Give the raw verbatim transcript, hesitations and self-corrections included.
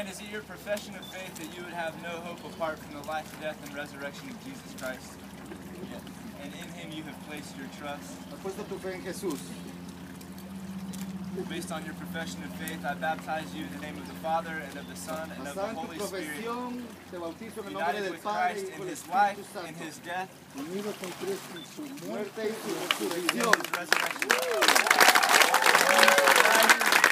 nine, is it your profession of faith that you would have no hope apart from the life, death, and resurrection of Jesus Christ? Yes. And in him you have placed your trust? Has puesto tu fe en Jesús. Based on your profession of faith, I baptize you in the name of the Father, and of the Son, and of the Basada en Holy tu Spirit, profesión, te bautizo en el nombre united del with Padre, Christ Hijo in y his Espíritu life, in Santo. his death, Unido con Cristo en su Muerte muerte y su and in resurrección. his resurrection.